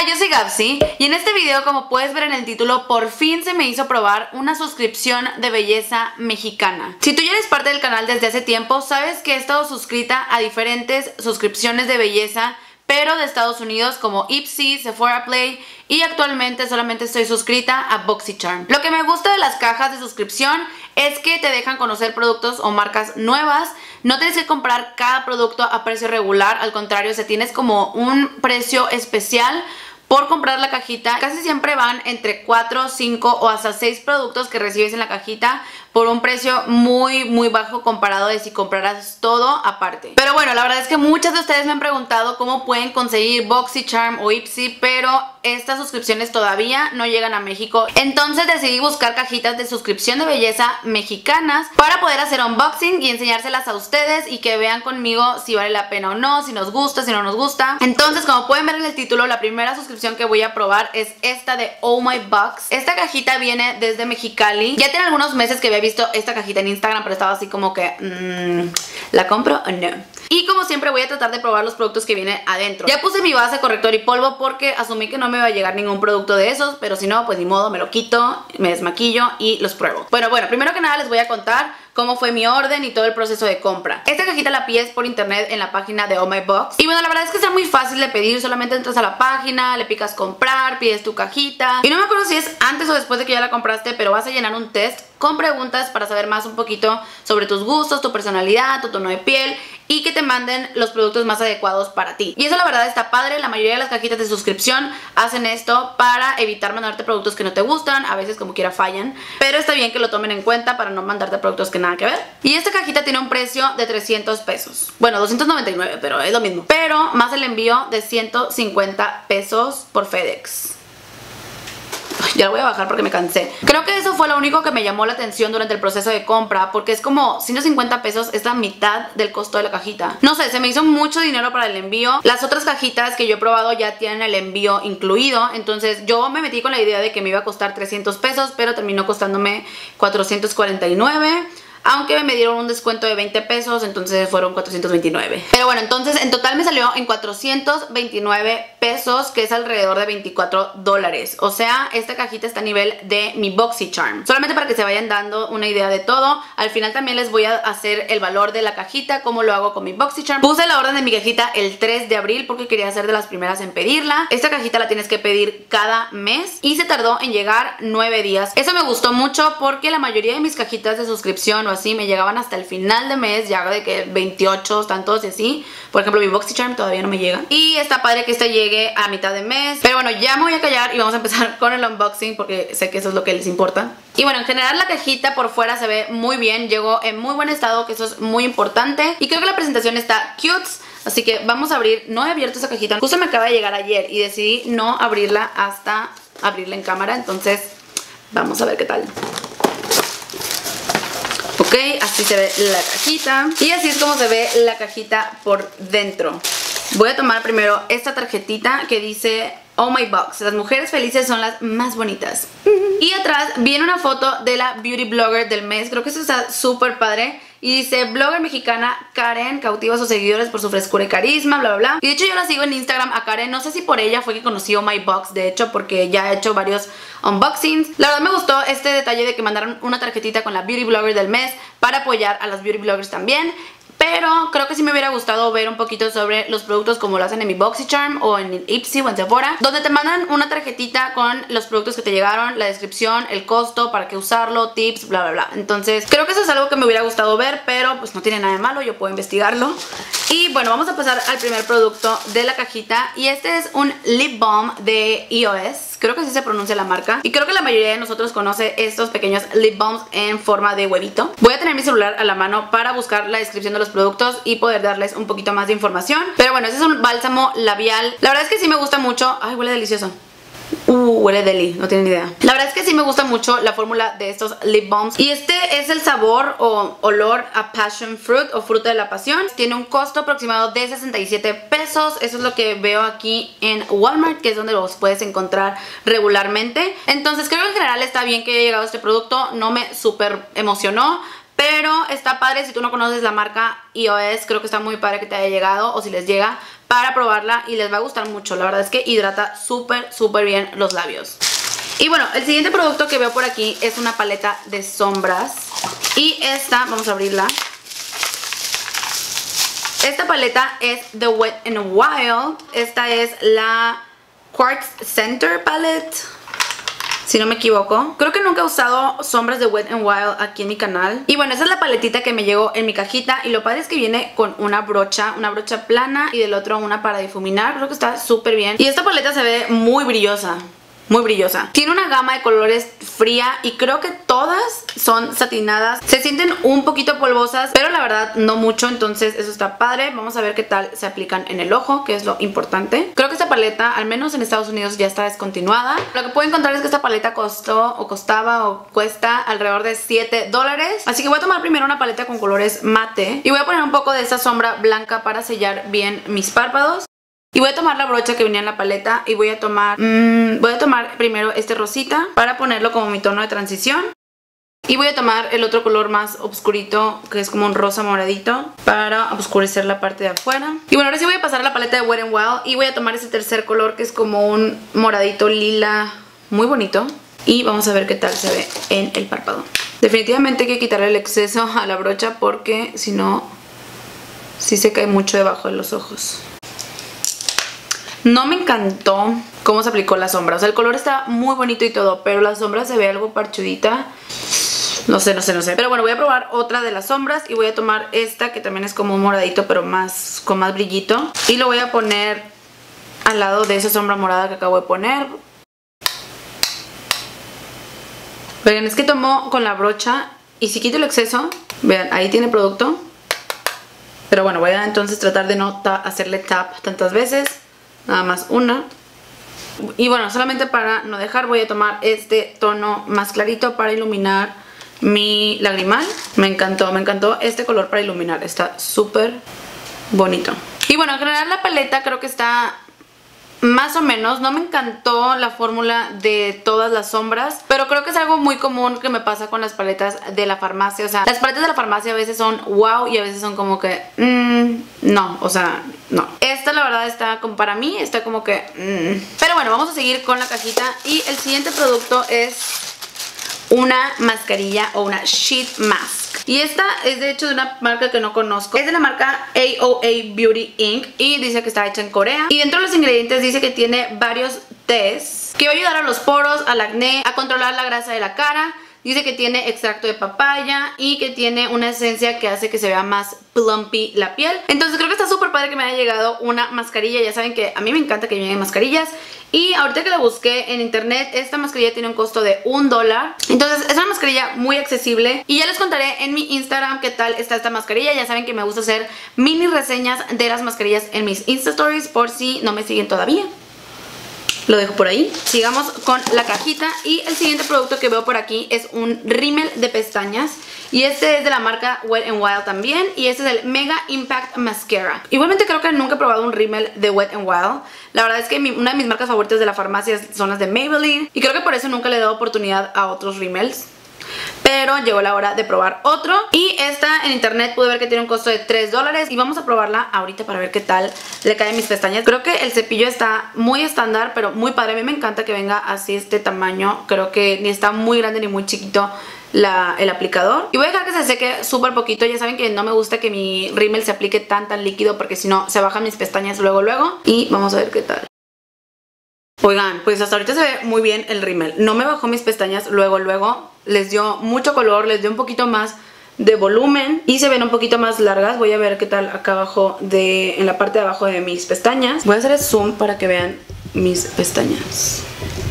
yo soy Gabsy y en este video, como puedes ver en el título, por fin se me hizo probar una suscripción de belleza mexicana. Si tú ya eres parte del canal desde hace tiempo, sabes que he estado suscrita a diferentes suscripciones de belleza, pero de Estados Unidos, como Ipsy, Sephora Play, y actualmente solamente estoy suscrita a BoxyCharm. Lo que me gusta de las cajas de suscripción es que te dejan conocer productos o marcas nuevas. No tienes que comprar cada producto a precio regular, al contrario, si tienes como un precio especial por comprar la cajita. Casi siempre van entre 4, 5 o hasta 6 productos que recibes en la cajita por un precio muy bajo comparado de si compraras todo aparte. Pero bueno, la verdad es que muchas de ustedes me han preguntado cómo pueden conseguir BoxyCharm o Ipsy, pero estas suscripciones todavía no llegan a México. Entonces decidí buscar cajitas de suscripción de belleza mexicanas para poder hacer unboxing y enseñárselas a ustedes y que vean conmigo si vale la pena o no, si nos gusta, si no nos gusta. Entonces, como pueden ver en el título, la primera suscripción que voy a probar es esta de Oh My Box. Esta cajita viene desde Mexicali. Ya tiene algunos meses que había visto esta cajita en Instagram, pero estaba así como que ¿la compro o no? Y como siempre voy a tratar de probar los productos que vienen adentro. Ya puse mi base, corrector y polvo porque asumí que no me iba a llegar ningún producto de esos, pero si no, pues ni modo, me lo quito, me desmaquillo y los pruebo. Bueno, primero que nada les voy a contar cómo fue mi orden y todo el proceso de compra. Esta cajita la pides por internet en la página de Oh My Box. Y bueno, la verdad es que está muy fácil de pedir. Solamente entras a la página, le picas comprar, pides tu cajita. Y no me acuerdo si es antes o después de que ya la compraste, pero vas a llenar un test con preguntas para saber más un poquito sobre tus gustos, tu personalidad, tu tono de piel, y que te manden los productos más adecuados para ti. Y eso la verdad está padre. La mayoría de las cajitas de suscripción hacen esto para evitar mandarte productos que no te gustan. A veces como quiera fallan, pero está bien que lo tomen en cuenta para no mandarte productos que nada que ver. Y esta cajita tiene un precio de 300 pesos. Bueno, 299, pero es lo mismo. Pero más el envío de 150 pesos por FedEx. Ya la voy a bajar porque me cansé. Creo que eso fue lo único que me llamó la atención durante el proceso de compra, porque es como 150 pesos, es la mitad del costo de la cajita. No sé, se me hizo mucho dinero para el envío. Las otras cajitas que yo he probado ya tienen el envío incluido, entonces yo me metí con la idea de que me iba a costar 300 pesos, pero terminó costándome 449. Aunque me dieron un descuento de 20 pesos, entonces fueron 429. Pero bueno, entonces en total me salió en 429 pesos, que es alrededor de 24 dólares. O sea, esta cajita está a nivel de mi BoxyCharm. Solamente para que se vayan dando una idea de todo. Al final también les voy a hacer el valor de la cajita, cómo lo hago con mi BoxyCharm. Puse la orden de mi cajita el 3 de abril porque quería ser de las primeras en pedirla. Esta cajita la tienes que pedir cada mes y se tardó en llegar 9 días. Eso me gustó mucho porque la mayoría de mis cajitas de suscripción así me llegaban hasta el final de mes, ya de que 28 tantos y así. Por ejemplo, mi BoxyCharm todavía no me llega. Y está padre que esta llegue a mitad de mes. Pero bueno, ya me voy a callar y vamos a empezar con el unboxing porque sé que eso es lo que les importa. Y bueno, en general la cajita por fuera se ve muy bien. Llegó en muy buen estado, que eso es muy importante. Y creo que la presentación está cute. Así que vamos a abrir. No he abierto esa cajita. Justo me acaba de llegar ayer y decidí no abrirla hasta abrirla en cámara. Entonces vamos a ver qué tal. Ok, así se ve la cajita. Y así es como se ve la cajita por dentro. Voy a tomar primero esta tarjetita que dice Oh My Box. Las mujeres felices son las más bonitas. Y atrás viene una foto de la beauty blogger del mes. Creo que eso está súper padre. Y dice, blogger mexicana Karen cautiva a sus seguidores por su frescura y carisma, bla bla bla. Y de hecho yo la sigo en Instagram a Karen. No sé si por ella fue que conocí Oh My Box, de hecho, porque ya he hecho varios unboxings. La verdad me gustó este detalle de que mandaron una tarjetita con la beauty blogger del mes para apoyar a las beauty bloggers también. Pero creo que sí me hubiera gustado ver un poquito sobre los productos como lo hacen en mi BoxyCharm o en Ipsy o en Sephora, donde te mandan una tarjetita con los productos que te llegaron, la descripción, el costo, para qué usarlo, tips, bla bla bla. Entonces creo que eso es algo que me hubiera gustado ver, pero pues no tiene nada de malo, yo puedo investigarlo. Y bueno, vamos a pasar al primer producto de la cajita. Y este es un lip balm de EOS. Creo que así se pronuncia la marca. Y creo que la mayoría de nosotros conoce estos pequeños lip balms en forma de huevito. Voy a tener mi celular a la mano para buscar la descripción de los productos y poder darles un poquito más de información. Pero bueno, este es un bálsamo labial. La verdad es que sí me gusta mucho. Ay, huele delicioso. Huele deli, no tienen ni idea. La verdad es que sí me gusta mucho la fórmula de estos lip balms. Y este es el sabor o olor a passion fruit o fruta de la pasión. Tiene un costo aproximado de 67 pesos. Eso es lo que veo aquí en Walmart, que es donde los puedes encontrar regularmente. Entonces creo que en general está bien que haya llegado este producto. No me súper emocionó, pero está padre. Si tú no conoces la marca EOS, creo que está muy padre que te haya llegado, o si les llega, para probarla y les va a gustar mucho. La verdad es que hidrata súper bien los labios. Y bueno, el siguiente producto que veo por aquí es una paleta de sombras. Y esta, vamos a abrirla. Esta paleta es The Wet n Wild. Esta es la Quartz Center Palette, si no me equivoco. Creo que nunca he usado sombras de Wet n Wild aquí en mi canal. Y bueno, esa es la paletita que me llegó en mi cajita. Y lo padre es que viene con una brocha plana y del otro una para difuminar. Creo que está súper bien. Y esta paleta se ve muy brillosa. Muy brillosa. Tiene una gama de colores fría y creo que todas son satinadas. Se sienten un poquito polvosas, pero la verdad no mucho, entonces eso está padre. Vamos a ver qué tal se aplican en el ojo, que es lo importante. Creo que esta paleta, al menos en Estados Unidos, ya está descontinuada. Lo que puedo encontrar es que esta paleta cuesta alrededor de $7. Así que voy a tomar primero una paleta con colores mate y voy a poner un poco de esta sombra blanca para sellar bien mis párpados. Y voy a tomar la brocha que venía en la paleta y voy a tomar primero este rosita para ponerlo como mi tono de transición. Y voy a tomar el otro color más oscurito, que es como un rosa moradito, para oscurecer la parte de afuera. Y bueno, ahora sí voy a pasar a la paleta de Wet n Wild y voy a tomar ese tercer color, que es como un moradito lila muy bonito. Y vamos a ver qué tal se ve en el párpado. Definitivamente hay que quitarle el exceso a la brocha porque si no, sí se cae mucho debajo de los ojos. No me encantó cómo se aplicó la sombra. O sea, el color está muy bonito y todo, pero la sombra se ve algo parchudita. No sé. Pero bueno, voy a probar otra de las sombras y voy a tomar esta que también es como un moradito, pero con más brillito. Y lo voy a poner al lado de esa sombra morada que acabo de poner. Vean, es que tomo con la brocha y si quito el exceso, vean, ahí tiene producto. Pero bueno, voy a entonces tratar de no hacerle tap tantas veces. Nada más una. Y bueno, solamente para no dejar, voy a tomar este tono más clarito para iluminar mi lagrimal. Me encantó este color para iluminar. Está súper bonito. Y bueno, en general la paleta creo que está más o menos. No me encantó la fórmula de todas las sombras, pero creo que es algo muy común que me pasa con las paletas de la farmacia. O sea, las paletas de la farmacia a veces son wow y a veces son como que no, o sea, no. Esta la verdad está como para mí, está como que Pero bueno, vamos a seguir con la cajita. Y el siguiente producto es una mascarilla o una sheet mask. Y esta es de hecho de una marca que no conozco. Es de la marca AOA Beauty Inc. Y dice que está hecha en Corea. Y dentro de los ingredientes dice que tiene varios tés que va a ayudar a los poros, al acné, a controlar la grasa de la cara. Dice que tiene extracto de papaya y que tiene una esencia que hace que se vea más plumpy la piel. Entonces creo que está súper padre que me haya llegado una mascarilla. Ya saben que a mí me encanta que me lleguen mascarillas. Y ahorita que la busqué en internet, esta mascarilla tiene un costo de $1. Entonces es una mascarilla muy accesible. Y ya les contaré en mi Instagram qué tal está esta mascarilla. Ya saben que me gusta hacer mini reseñas de las mascarillas en mis Insta Stories, por si no me siguen todavía. Lo dejo por ahí. Sigamos con la cajita. Y el siguiente producto que veo por aquí es un rímel de pestañas. Y este es de la marca Wet n Wild también. Y este es el Mega Impact Mascara. Igualmente creo que nunca he probado un rímel de Wet n Wild. La verdad es que una de mis marcas favoritas de la farmacia son las de Maybelline. Y creo que por eso nunca le he dado oportunidad a otros rímels. Pero llegó la hora de probar otro. Y esta en internet pude ver que tiene un costo de $3. Y vamos a probarla ahorita para ver qué tal le caen mis pestañas. Creo que el cepillo está muy estándar, pero muy padre. A mí me encanta que venga así este tamaño. Creo que ni está muy grande ni muy chiquito el aplicador. Y voy a dejar que se seque súper poquito. Ya saben que no me gusta que mi rímel se aplique tan líquido, porque si no se bajan mis pestañas luego. Y vamos a ver qué tal. Oigan, pues hasta ahorita se ve muy bien el rímel. No me bajó mis pestañas luego. Les dio mucho color, les dio un poquito más de volumen y se ven un poquito más largas. Voy a ver qué tal acá abajo en la parte de abajo de mis pestañas. Voy a hacer el zoom para que vean mis pestañas.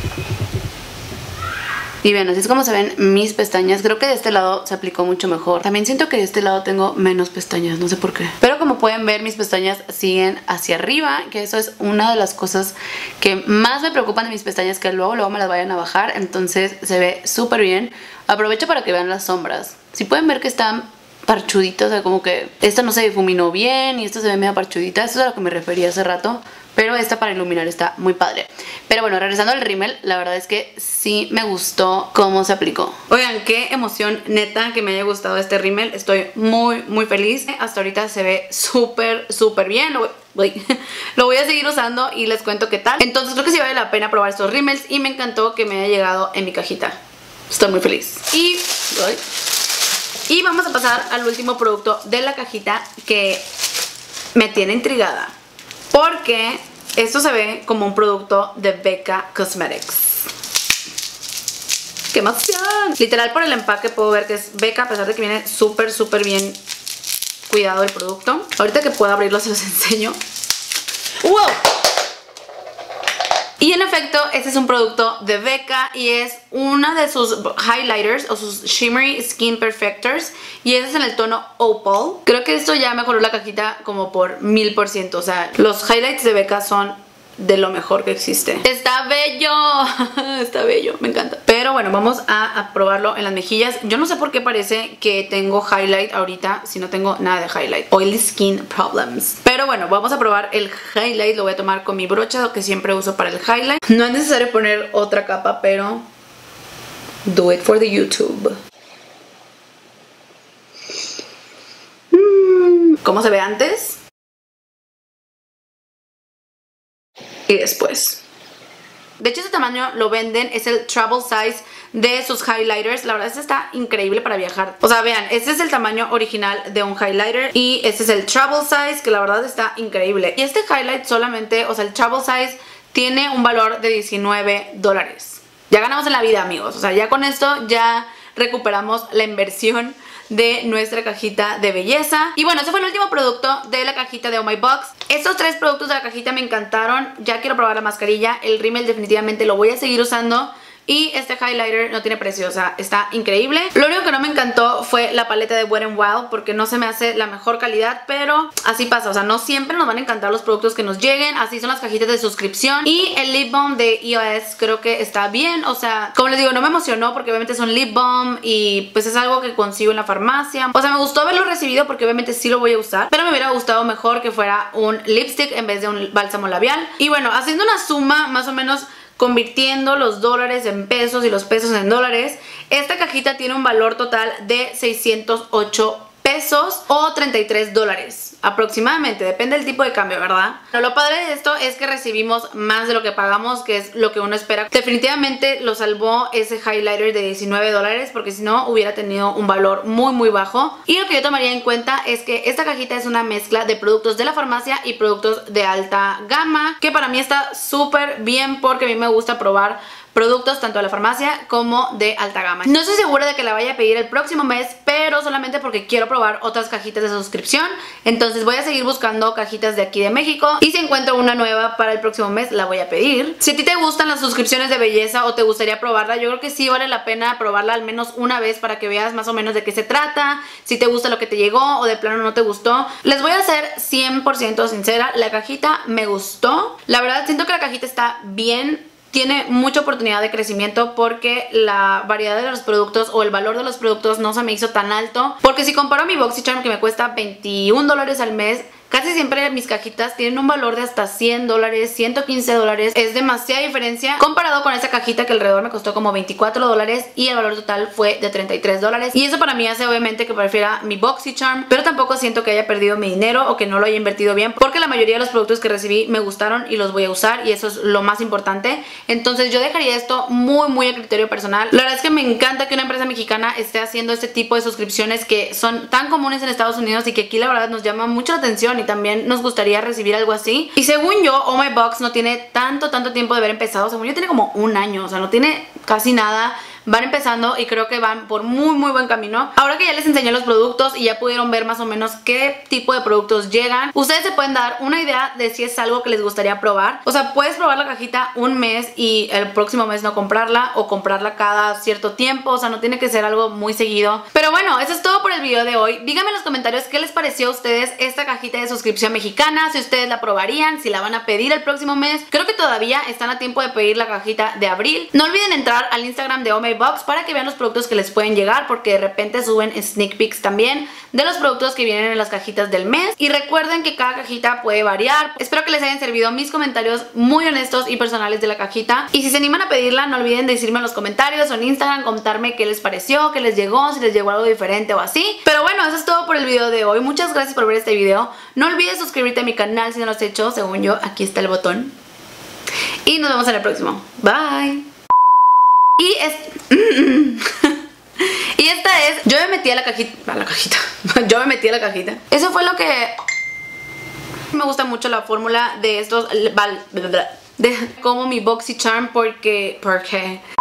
Y vean, así es como se ven mis pestañas. Creo que de este lado se aplicó mucho mejor. También siento que de este lado tengo menos pestañas, no sé por qué. Pero como pueden ver, mis pestañas siguen hacia arriba, que eso es una de las cosas que más me preocupan de mis pestañas, que luego me las vayan a bajar. Entonces se ve súper bien. Aprovecho para que vean las sombras. Si pueden ver que están parchuditas, o sea, como que esta no se difuminó bien y esta se ve medio parchudita. Esto es a lo que me refería hace rato. Pero esta para iluminar está muy padre. Pero bueno, regresando al rímel, la verdad es que sí me gustó cómo se aplicó. Oigan, qué emoción, neta, que me haya gustado este rímel. Estoy muy feliz. Hasta ahorita se ve súper bien. Voy lo voy a seguir usando y les cuento qué tal. Entonces creo que sí vale la pena probar estos rímels y me encantó que me haya llegado en mi cajita. Estoy muy feliz. Y vamos a pasar al último producto de la cajita que me tiene intrigada, porque esto se ve como un producto de Becca Cosmetics. ¡Qué emoción! Literal, por el empaque puedo ver que es Becca, a pesar de que viene súper bien cuidado el producto. Ahorita que pueda abrirlo se los enseño. ¡Wow! Y en efecto, este es un producto de Becca y es una de sus highlighters o sus Shimmery Skin Perfectors, y este es en el tono Opal. Creo que esto ya mejoró la cajita como por 1000%. O sea, los highlights de Becca son de lo mejor que existe. ¡Está bello! Está bello, me encanta. Pero bueno, vamos a probarlo en las mejillas. Yo no sé por qué parece que tengo highlight ahorita si no tengo nada de highlight. Oily skin problems. Pero bueno, vamos a probar el highlight. Lo voy a tomar con mi brocha que siempre uso para el highlight. No es necesario poner otra capa, pero do it for the YouTube. ¿Cómo se ve antes? Y después. De hecho, este tamaño lo venden, es el travel size de sus highlighters. La verdad, este está increíble para viajar. O sea, vean, este es el tamaño original de un highlighter y este es el travel size, que la verdad está increíble. Y este highlight solamente, o sea, el travel size tiene un valor de $19. Ya ganamos en la vida, amigos. O sea, ya con esto ya recuperamos la inversión de nuestra cajita de belleza. Y bueno, ese fue el último producto de la cajita de Oh My Box. Estos 3 productos de la cajita me encantaron. Ya quiero probar la mascarilla. El rímel definitivamente lo voy a seguir usando. Y este highlighter no tiene precio, o sea, está increíble. Lo único que no me encantó fue la paleta de Wet n Wild, porque no se me hace la mejor calidad, pero así pasa. O sea, no siempre nos van a encantar los productos que nos lleguen. Así son las cajitas de suscripción. Y el lip balm de EOS creo que está bien. O sea, como les digo, no me emocionó porque obviamente es un lip balm y pues es algo que consigo en la farmacia. O sea, me gustó haberlo recibido porque obviamente sí lo voy a usar, pero me hubiera gustado mejor que fuera un lipstick en vez de un bálsamo labial. Y bueno, haciendo una suma más o menos, convirtiendo los dólares en pesos y los pesos en dólares, esta cajita tiene un valor total de 608 pesos o $33 aproximadamente, depende del tipo de cambio, ¿verdad? Pero lo padre de esto es que recibimos más de lo que pagamos, que es lo que uno espera. Definitivamente lo salvó ese highlighter de $19, porque si no hubiera tenido un valor muy bajo. Y lo que yo tomaría en cuenta es que esta cajita es una mezcla de productos de la farmacia y productos de alta gama, que para mí está súper bien porque a mí me gusta probar productos tanto de la farmacia como de alta gama. No estoy segura de que la vaya a pedir el próximo mes, pero solamente porque quiero probar otras cajitas de suscripción. Entonces voy a seguir buscando cajitas de aquí de México y si encuentro una nueva para el próximo mes la voy a pedir. Si a ti te gustan las suscripciones de belleza o te gustaría probarla, yo creo que sí vale la pena probarla al menos una vez para que veas más o menos de qué se trata, si te gusta lo que te llegó o de plano no te gustó. Les voy a ser 100% sincera, la cajita me gustó. La verdad siento que la cajita está bien. Tiene mucha oportunidad de crecimiento porque la variedad de los productos o el valor de los productos no se me hizo tan alto. Porque si comparo mi BoxyCharm, que me cuesta $21 al mes, casi siempre mis cajitas tienen un valor de hasta $100, $115. Es demasiada diferencia comparado con esa cajita que alrededor me costó como $24 y el valor total fue de $33. Y eso para mí hace obviamente que prefiera mi BoxyCharm, pero tampoco siento que haya perdido mi dinero o que no lo haya invertido bien, porque la mayoría de los productos que recibí me gustaron y los voy a usar, y eso es lo más importante. Entonces yo dejaría esto muy a criterio personal. La verdad es que me encanta que una empresa mexicana esté haciendo este tipo de suscripciones que son tan comunes en Estados Unidos y que aquí la verdad nos llama mucho la atención y también nos gustaría recibir algo así. Y según yo, Oh My Box no tiene tanto tiempo de haber empezado. Según yo tiene como un año, o sea, no tiene casi nada. Van empezando y creo que van por muy buen camino. Ahora que ya les enseñé los productos y ya pudieron ver más o menos qué tipo de productos llegan, ustedes se pueden dar una idea de si es algo que les gustaría probar. O sea, puedes probar la cajita un mes y el próximo mes no comprarla, o comprarla cada cierto tiempo. O sea, no tiene que ser algo muy seguido. Pero bueno, eso es todo por el video de hoy. Díganme en los comentarios qué les pareció a ustedes esta cajita de suscripción mexicana, si ustedes la probarían, si la van a pedir el próximo mes. Creo que todavía están a tiempo de pedir la cajita de abril. No olviden entrar al Instagram de Oh My My Box para que vean los productos que les pueden llegar, porque de repente suben sneak peeks también de los productos que vienen en las cajitas del mes. Y recuerden que cada cajita puede variar. Espero que les hayan servido mis comentarios muy honestos y personales de la cajita. Y si se animan a pedirla, no olviden decirme en los comentarios o en Instagram, contarme qué les pareció, qué les llegó, si les llegó algo diferente o así. Pero bueno, eso es todo por el video de hoy. Muchas gracias por ver este video. No olvides suscribirte a mi canal si no lo has hecho. Según yo, aquí está el botón. Y nos vemos en el próximo. Bye. Y esta es... Yo me metí a la cajita... Yo me metí a la cajita. Eso fue lo que... Me gusta mucho la fórmula de estos... de como mi BoxyCharm porque...